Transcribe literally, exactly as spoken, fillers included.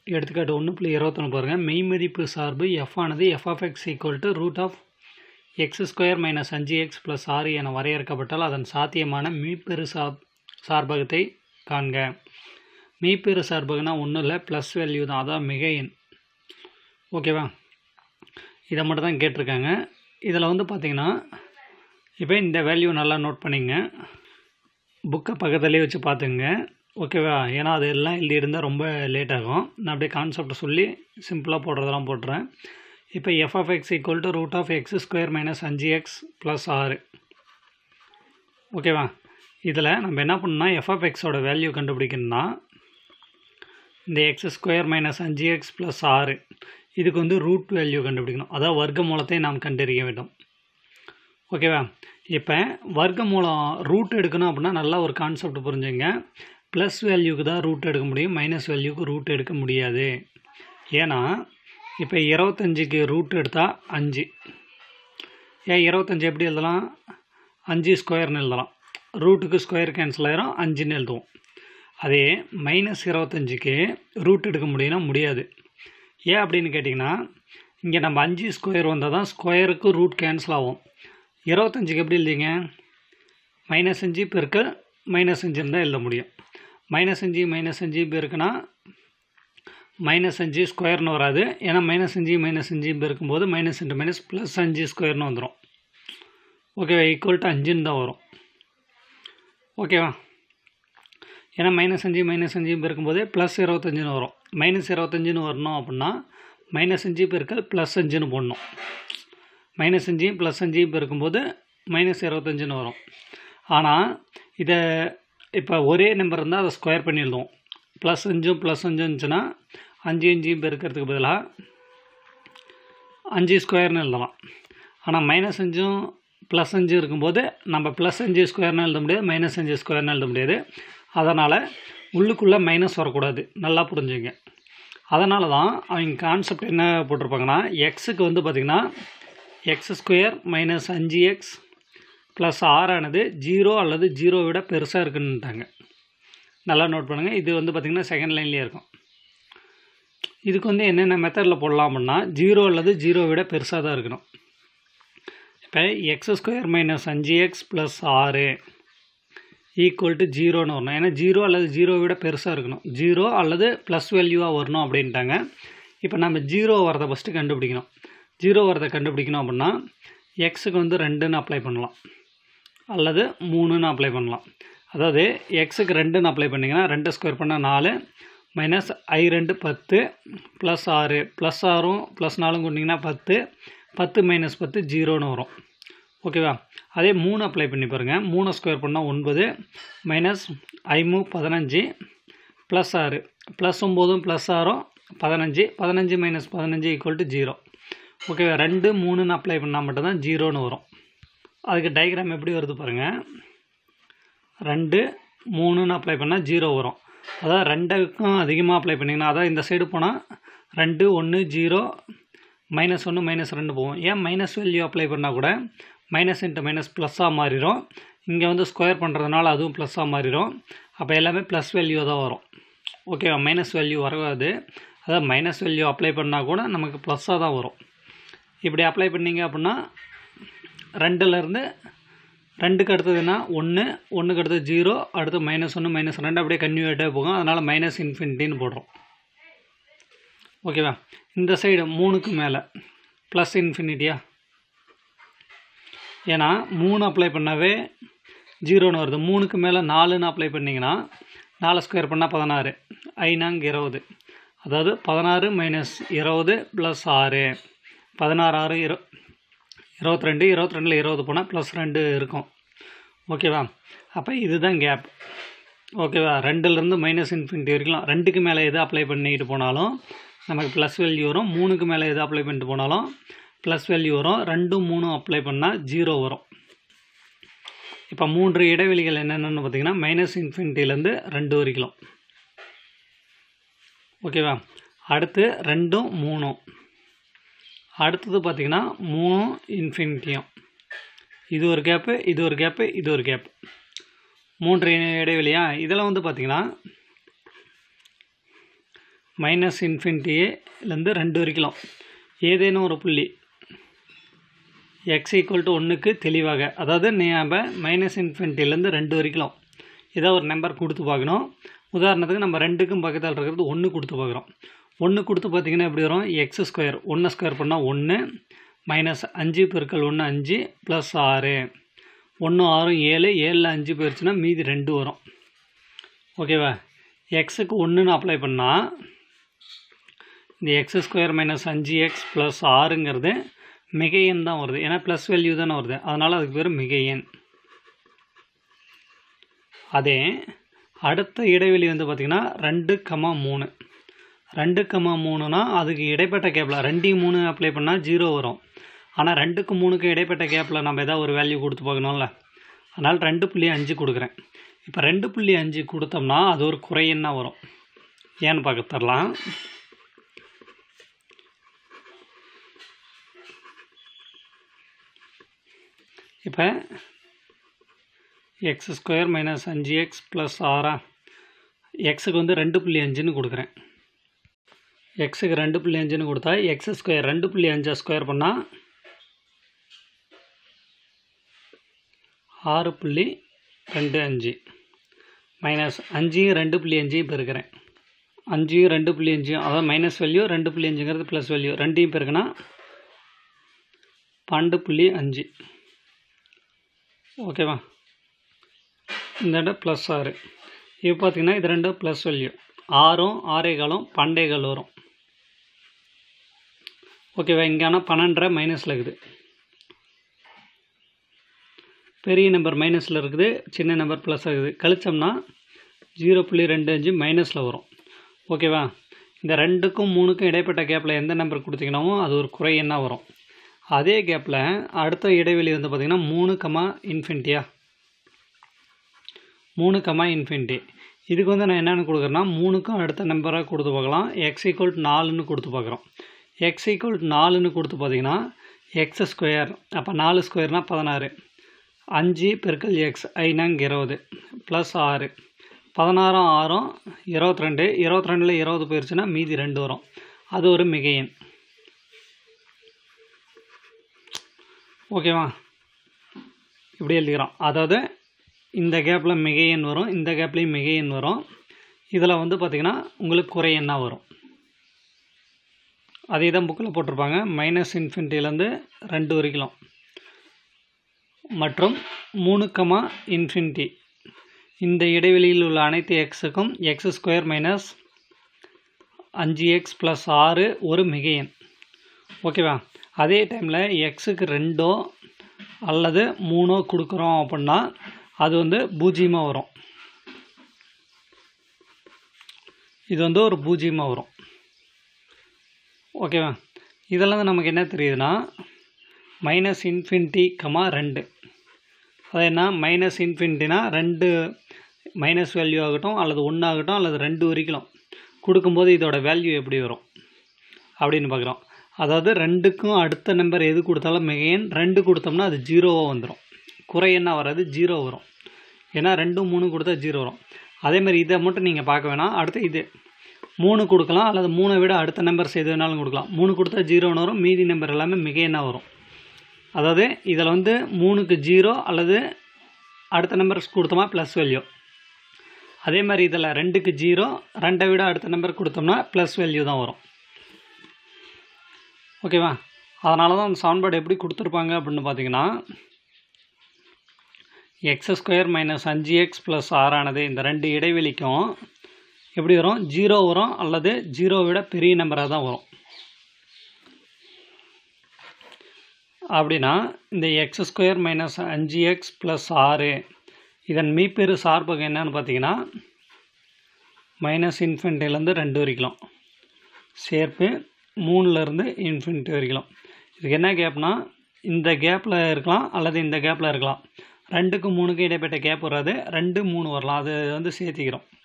எடுத்துக்காட்டு ஒன்று புள்ளி இருபத்தொன்று பாருங்கள். மெய்மதிப்பு சார்பு எஃப் ஆனது F of X equal to root of X square minus அஞ்சு எக்ஸ் ப்ளஸ் ஆறு என வரையறுக்கப்பட்டால் அதன் சாத்தியமான மீப்பெரு சார் சார்பகத்தை காண்க. மீப்பெரு சார்பகனா ஒன்றும் இல்லை, ப்ளஸ் வேல்யூ தான், அதான் மிக எண். ஓகேவா, இதை மட்டும் தான் கேட்டிருக்காங்க. இதில் வந்து பார்த்திங்கன்னா இப்போ இந்த வேல்யூ நல்லா நோட் பண்ணிங்க, புக்கை பக்கத்துலேயே வச்சு பார்த்துங்க. ஓகேவா, ஏன்னா அது எல்லாம் எழுதி இருந்தால் ரொம்ப லேட் ஆகும். நான் அப்படியே கான்செப்டை சொல்லி சிம்பிளாக போடுறதெல்லாம் போட்டுறேன். இப்போ F of X equal to root of X square minus அஞ்சு எக்ஸ் ப்ளஸ் ஆறு. ஓகேவா, இதில் நம்ம என்ன பண்ணோம்னா எஃப் ஆஃப் எக்ஸோட வேல்யூ கண்டுபிடிக்கணும்னா இந்த எக்ஸ் ஸ்கொயர் மைனஸ் அஞ்சு எக்ஸ் ப்ளஸ் ஆறு இதுக்கு வந்து ரூட் வேல்யூ கண்டுபிடிக்கணும், அதாவது வர்க்க மூலத்தை நாம் கண்டறிய வேண்டும். ஓகேவா, இப்போ வர்க்க மூலம் ரூட் எடுக்கணும் அப்படின்னா நல்லா ஒரு கான்செப்ட் புரிஞ்சுங்க. ப்ளஸ் வேல்யூக்கு தான் ரூட் எடுக்க முடியும், மைனஸ் வேல்யூக்கு ரூட் எடுக்க முடியாது. ஏன்னா இப்போ இருபத்தஞ்சிக்கு ரூட் எடுத்தால் அஞ்சு. ஏன் இருபத்தஞ்சி எப்படி எழுதலாம், அஞ்சு ஸ்கொயர்னு எழுதலாம், ரூட்டுக்கு ஸ்கொயர் கேன்சல் ஆயிரும், அஞ்சுன்னு எழுதுவோம். அதே மைனஸ் இருபத்தஞ்சிக்கு ரூட் எடுக்க முடியும்னா முடியாது. ஏன் அப்படின்னு கேட்டிங்கன்னா இங்கே நம்ம அஞ்சு ஸ்கொயர் வந்தால் தான் ஸ்கொயருக்கு ரூட் கேன்சல் ஆகும். இருபத்தஞ்சிக்கு எப்படி எழுதிங்க, மைனஸ் அஞ்சு பெருக்கல் மைனஸ் அஞ்சுன்னு தான் எழுத முடியும். மைனஸ் அஞ்சு மைனஸ் அஞ்சு பெருக்குனா மைனஸ் அஞ்சு ஸ்கொயர்னு வராது, ஏன்னா மைனஸ் அஞ்சு மைனஸ் அஞ்சு பெருக்கும்போது மைனஸ் இன்ட்டு மைனஸ் ப்ளஸ் அஞ்சு ஸ்கொயர்னு வந்துடும். ஓகேவா, ஈக்குவல் டு அஞ்சுன்னு தான் வரும். ஓகேவா, ஏன்னா மைனஸ் அஞ்சு மைனஸ் அஞ்சு பெருக்கும்போதே ப்ளஸ் இருபத்தஞ்சுன்னு வரும். மைனஸ் இருபத்தஞ்சுன்னு வரணும் அப்படின்னா மைனஸ் அஞ்சு பெருக்கல் ப்ளஸ் அஞ்சுன்னு போடணும். மைனஸ் அஞ்சு ப்ளஸ் அஞ்சு பெருக்கும்போது மைனஸ் இருபத்தஞ்சுன்னு வரும். ஆனால் இதை இப்போ ஒரே நம்பர் இருந்தால் அதை ஸ்கொயர் பண்ணி எழுதுவோம். ப்ளஸ் அஞ்சும் ப்ளஸ் அஞ்சும் இருந்துச்சுன்னா அஞ்சு அஞ்சையும் பெருக்கிறதுக்கு பதிலாக அஞ்சு ஸ்கொயர்னு எழுதலாம். ஆனால் மைனஸ் அஞ்சும் ப்ளஸ் அஞ்சு இருக்கும்போது நம்ம ப்ளஸ் அஞ்சு ஸ்கொயர்னு எழுத முடியாது, மைனஸ் அஞ்சு ஸ்கொயர்னு எழுத முடியாது. அதனால் உள்ளுக்குள்ளே மைனஸ் வரக்கூடாது, நல்லா புரிஞ்சுங்க. அதனால தான் அவங்க கான்செப்ட் என்ன போட்டிருப்பாங்கன்னா எக்ஸுக்கு வந்து பார்த்திங்கன்னா எக்ஸ் ஸ்கொயர் மைனஸ் அஞ்சு எக்ஸ் ப்ளஸ் ஆறானது ஜீரோ அல்லது ஜீரோ விட பெருசாக இருக்குன்னுட்டாங்க. நல்லா நோட் பண்ணுங்கள். இது வந்து பார்த்திங்கன்னா செகண்ட் லைன்லேயே இருக்கும். இதுக்கு வந்து என்னென்ன மெத்தடில் போடலாம் அப்படின்னா ஜீரோ அல்லது ஜீரோ விட பெருசாக தான் இருக்கணும். இப்போ எக்ஸ் ஸ்கொயர் மைனஸ் அஞ்சு எக்ஸ் ப்ளஸ் ஆறு ஈக்குவல் டு ஜீரோன்னு வரணும். ஏன்னா ஜீரோ அல்லது ஜீரோ விட பெருசாக இருக்கணும், ஜீரோ அல்லது ப்ளஸ் வேல்யூவாக வரணும் அப்படின்ட்டாங்க. இப்போ நம்ம ஜீரோ வரதை ஃபஸ்ட்டு கண்டுபிடிக்கணும். ஜீரோ வரதை கண்டுபிடிக்கணும் அப்படின்னா எக்ஸுக்கு வந்து ரெண்டுன்னு அப்ளை பண்ணலாம் அல்லது மூணுன்னு அப்ளை பண்ணலாம். அதாவது எக்ஸுக்கு ரெண்டுன்னு அப்ளை பண்ணிங்கன்னா ரெண்டு ஸ்கொயர் பண்ணால் நாலு மைனஸ் ஐ ரெண்டு பத்து ப்ளஸ் ஆறு, ப்ளஸ் ஆறும் ப்ளஸ் நாலும் கொண்டிங்கன்னா பத்து, பத்து மைனஸ் பத்து ஜீரோன்னு வரும். ஓகேவா, அதே மூணு அப்ளை பண்ணி பாருங்கள். மூணு ஸ்கொயர் பண்ணால் ஒன்பது மைனஸ் ஐமூ பதினஞ்சு ப்ளஸ் ஆறு, ப்ளஸ் ஒம்போதும் ப்ளஸ் ஆறும் பதினஞ்சு, பதினஞ்சு மைனஸ் பதினஞ்சு ஈக்குவல் டு ஜீரோ. ஓகேவா, ரெண்டு மூணுன்னு அப்ளை பண்ணால் மட்டும்தான் ஜீரோன்னு வரும். அதுக்கு டயக்ராம் எப்படி வருது பாருங்கள். ரெண்டு மூணுன்னு அப்ளை பண்ணால் ஜீரோ வரும். அதாவது ரெண்டுக்கும் அதிகமாக அப்ளை பண்ணிங்கன்னா அதாவது இந்த சைடு போனால் ரெண்டு ஒன்று ஜீரோ மைனஸ் ஒன்று மைனஸ் ரெண்டு போகும். ஏன் மைனஸ் வேல்யூ அப்ளை பண்ணால் கூட மைனஸ் இன்ட்டு மைனஸ் ப்ளஸ்ஸாக மாறிடும். இங்கே வந்து ஸ்கொயர் பண்ணுறதுனால அதுவும் ப்ளஸ்ஸாக மாறிடும். அப்போ எல்லாமே ப்ளஸ் வேல்யூ தான் வரும். ஓகேவா, மைனஸ் வேல்யூ வராது. அதாவது மைனஸ் வேல்யூ அப்ளை பண்ணால் கூட நமக்கு ப்ளஸ்ஸாக தான் வரும். இப்படி அப்ளை பண்ணிங்க அப்படின்னா ரெண்டுலேருந்து ரெண்டுக்கு அடுத்ததுன்னா ஒன்று, ஒன்றுக்கு அடுத்தது ஜீரோ, அடுத்து மைனஸ் ஒன்று மைனஸ் ரெண்டு அப்படியே கன்டினியூட்டாக போகும். அதனால் மைனஸ் இன்ஃபினிட்டின்னு போடுறோம். ஓகேவா, இந்த சைடு மூணுக்கு மேலே ப்ளஸ் இன்ஃபினிட்டியா, ஏன்னா மூணு அப்ளை பண்ணாவே ஜீரோன்னு வருது. மூணுக்கு மேலே நாலுன்னு அப்ளை பண்ணிங்கன்னா நாலு ஸ்கொயர் பண்ணால் பதினாறு, ஐநாங்க இருபது, அதாவது பதினாறு மைனஸ் இருபது ப்ளஸ் ஆறு, பதினாறு ஆறு இரு இருபத்தி ரெண்டு, இருபத்தி ரெண்டில் இருபது போனால் ப்ளஸ் ரெண்டு இருக்கும். ஓகேவா, அப்போ இதுதான் கேப். ஓகேவா, ரெண்டுலேருந்து மைனஸ் இன்ஃபினிட்டி வரைக்கும் ரெண்டுக்கு மேலே எது அப்ளை பண்ணிட்டு போனாலும் நமக்கு ப்ளஸ் வேல்யூ வரும். மூணுக்கு மேலே எது அப்ளை பண்ணிட்டு போனாலும் ப்ளஸ் வேல்யூ வரும். ரெண்டும் மூணும் அப்ளை பண்ணால் ஜீரோ வரும். இப்போ மூன்று இடைவெளிகள் என்னென்னு பார்த்திங்கன்னா மைனஸ் இன்ஃபினிட்டிலேருந்து ரெண்டு வரைக்கும். ஓகேவா, அடுத்து ரெண்டும் மூணும், அடுத்தது பார்த்திங்கன்னா மூணு இன்ஃபினிட்டியும், இது ஒரு கேப்பு, இது ஒரு கேப்பு, இது ஒரு கேப், மூன்று இடைவெளியா. இதெல்லாம் வந்து பார்த்திங்கன்னா மைனஸ் இன்ஃபினிட்டிலேருந்து ரெண்டு வரைக்கும் ஏதேனும் ஒரு புள்ளி எக்ஸ் ஈக்குவல் டு ஒன்றுக்கு தெளிவாக, அதாவது நம்ம மைனஸ் இன்ஃபினிட்டிலேருந்து ரெண்டு வரைக்கும் ஏதோ ஒரு நம்பர் கொடுத்து பார்க்கணும். உதாரணத்துக்கு நம்ம ரெண்டுக்கும் பக்கத்தில் இருக்கிறது ஒன்று கொடுத்து பார்க்குறோம். ஒன்று கொடுத்து பார்த்திங்கன்னா எப்படி வரும், எக்ஸ் ஸ்கொயர் ஒன்று ஸ்கொயர் பண்ணால் ஒன்று மைனஸ் அஞ்சு பெருக்கல் ஒன்று அஞ்சு ப்ளஸ் ஆறு, ஒன்று ஆறும் ஏழு, ஏழில் அஞ்சு போயிடுச்சுன்னா மீதி ரெண்டு வரும். ஓகேவா? எக்ஸுக்கு ஒன்றுன்னு அப்ளை பண்ணால் இந்த எக்ஸ் ஸ்கொயர் மைனஸ் அஞ்சு எக்ஸ் ப்ளஸ் ஆறுங்கிறது மிக எண் தான் வருது. ஏன்னா ப்ளஸ் வேல்யூ தானே வருது, அதனால் அதுக்கு பேர் மிக எண். அதே அடுத்த இடைவெளி வந்து பார்த்திங்கன்னா ரெண்டு கமா மூணு. ரெண்டு கமா மூணுனா அதுக்கு இடைப்பட்ட கேப்பில் ரெண்டையும் மூணு அப்ளை பண்ணால் ஜீரோ வரும். ஆனால் ரெண்டுக்கு மூணுக்கு இடைப்பட்ட கேப்பில் நம்ம எதாவது ஒரு வேல்யூ கொடுத்து பார்க்கணும்ல, அதனால் ரெண்டு புள்ளி அஞ்சு கொடுக்குறேன். இப்போ ரெண்டு புள்ளி அஞ்சு கொடுத்தோம்னா அது ஒரு குறை எண்ணாக வரும். ஏன்னு பார்க்க தரலாம். இப்போ எக்ஸ் ஸ்கொயர் மைனஸ் அஞ்சு எக்ஸ் ப்ளஸ் ஆறா, எக்ஸுக்கு வந்து ரெண்டு புள்ளி அஞ்சுன்னு கொடுக்குறேன். எக்ஸுக்கு ரெண்டு புள்ளி அஞ்சுன்னு கொடுத்தா எக்ஸ் ஸ்கொயர் ரெண்டு புள்ளி அஞ்சை ஸ்கொயர் பண்ணால் ஆறு புள்ளி ரெண்டு அஞ்சு மைனஸ் அஞ்சையும் ரெண்டு புள்ளி அஞ்சையும் பெருக்கிறேன். அஞ்சையும் ரெண்டு புள்ளி அஞ்சையும் அதாவது மைனஸ் வேல்யூ, ரெண்டு புள்ளி அஞ்சுங்கிறது ப்ளஸ் வேல்யூ, ரெண்டையும் பெருக்கினா பன்னெண்டு புள்ளி அஞ்சு. ஓகேவா? இந்த இடம் ப்ளஸ் ஆறு. இப்போ பார்த்திங்கன்னா இது ரெண்டும் ப்ளஸ் வேல்யூ, ஆறும் ஆறே காலும் பன்னெண்டே கால் வரும். ஓகேவா? இங்கே ஆனால் பன்னெண்டரை மைனஸில் இருக்குது, பெரிய நம்பர் மைனஸில் இருக்குது, சின்ன நம்பர் ப்ளஸ் ஆகுது. கழிச்சோம்னா ஜீரோ புள்ளி ரெண்டு அஞ்சு மைனஸில் வரும். ஓகேவா? இந்த ரெண்டுக்கும் மூணுக்கும் இடைப்பட்ட கேப்பில் எந்த நம்பர் கொடுத்தீங்கன்னாவோ அது ஒரு குறை எண்ணாக வரும். அதே கேப்பில் அடுத்த இடைவெளி வந்து பார்த்திங்கன்னா மூணு கமா இன்ஃபினிட்டியா, மூணு கமா இன்ஃபினிட்டி. இதுக்கு வந்து நான் என்னென்னு கொடுக்குறேன்னா மூணுக்கும் அடுத்த நம்பராக கொடுத்து பார்க்கலாம். எக்ஸ் ஈக்குவல் டு நாலுன்னு கொடுத்து பார்க்குறோம். எக்ஸ் ஈக்குவல் டு நாலுன்னு கொடுத்து பார்த்திங்கன்னா எக்ஸ் ஸ்கொயர், அப்போ நாலு ஸ்கொயர்னால் பதினாறு, அஞ்சு பெருக்கல் எக்ஸ் ஐநாங்க இருபது ப்ளஸ் ஆறு, பதினாறும் ஆறும் இருபத்தி ரெண்டு, இருபத்தி ரெண்டில் இருபது போயிடுச்சுன்னா மீதி ரெண்டு வரும். அது ஒரு மிக எண். ஓகேவா? இப்படி எழுதிக்கிறோம். அதாவது இந்த கேப்பில் மிக எண் வரும், இந்த கேப்லேயும் மிக எண் வரும். இதில் வந்து பார்த்திங்கன்னா உங்களுக்கு குறை எண்ணாக வரும். அதே தான் புக்கில் போட்டிருப்பாங்க. மைனஸ் இன்ஃபினிட்டிலேருந்து ரெண்டு வரைக்கும் மற்றும் மூணு கமா இன்ஃபினிட்டி இந்த இடைவெளியில் உள்ள அனைத்து எக்ஸுக்கும் எக்ஸ் ஸ்கொயர் மைனஸ் அஞ்சு எக்ஸ் ப்ளஸ் ஆறு ஒரு மிக எண். ஓகேவா? அதே டைமில் எக்ஸுக்கு ரெண்டோ அல்லது மூணோ கொடுக்குறோம் அப்படின்னா அது வந்து பூஜ்ஜியமாக வரும். இது வந்து ஒரு பூஜ்ஜியமாக வரும். ஓகேவா? இதெல்லாம் நமக்கு என்ன தெரியுதுன்னா மைனஸ் இன்ஃபினிட்டி கமா ரெண்டு. அது என்ன, மைனஸ் இன்ஃபினிட்டினா ரெண்டு மைனஸ் வேல்யூ ஆகட்டும் அல்லது ஒன்று ஆகட்டும் அல்லது ரெண்டு வரைக்கும் கொடுக்கும்போது இதோட வேல்யூ எப்படி வரும் அப்படின்னு பார்க்குறோம். அதாவது ரெண்டுக்கும் அடுத்த நம்பர் எது கொடுத்தாலும் மிக எண், ரெண்டு கொடுத்தோம்னா அது ஜீரோவாக வந்துடும். குறை என்ன வராது, ஜீரோ வரும். ஏன்னா ரெண்டும் மூணு கொடுத்தா ஜீரோ வரும். அதேமாதிரி இதை மட்டும் நீங்கள் பார்க்க வேணாம். அடுத்து இது மூணு கொடுக்கலாம் அல்லது மூணை விட அடுத்த நம்பர்ஸ் எது வேணாலும் கொடுக்கலாம். மூணு கொடுத்தா ஜீரோன்னு வரும், மீதி நம்பர் எல்லாமே மிக எண்ணாக வரும். அதாவது இதில் வந்து மூணுக்கு ஜீரோ அல்லது அடுத்த நம்பர்ஸ் கொடுத்தோமா ப்ளஸ் வேல்யூ. அதே மாதிரி இதில் ரெண்டுக்கு ஜீரோ, ரெண்டை விட அடுத்த நம்பர் கொடுத்தோம்னா ப்ளஸ் வேல்யூ தான் வரும். ஓகேவா? அதனால தான் அந்த சமன்பாடு எப்படி கொடுத்துருப்பாங்க அப்படின்னு பார்த்தீங்கன்னா எக்ஸ் ஸ்கொயர் மைனஸ் அஞ்சு எக்ஸ் ப்ளஸ் ஆறானது இந்த ரெண்டு இடைவெளிக்கும் எப்படி வரும், ஜீரோ வரும் அல்லது ஜீரோவை விட பெரிய நம்பராக தான் வரும். அப்படின்னா இந்த எக்ஸ் ஸ்கொயர் மைனஸ் அஞ்சு எக்ஸ் ப்ளஸ் ஆறு இதன் மீப்பெரு சார்பகம் என்னன்னு பார்த்தீங்கன்னா மைனஸ் இன்ஃபினிட்டிலேருந்து ரெண்டு வரைக்கும் சேர்ப்பு மூணுலேருந்து இன்ஃபினிட்டி வரைக்கும். இதுக்கு என்ன கேப்னா இந்த கேப்பில் இருக்கலாம் அல்லது இந்த கேப்பில் இருக்கலாம். ரெண்டுக்கும் மூணுக்கும் இடைப்பட்ட கேப் வராது, ரெண்டு மூணு வரலாம். அது வந்து சேர்த்திக்கிறோம்.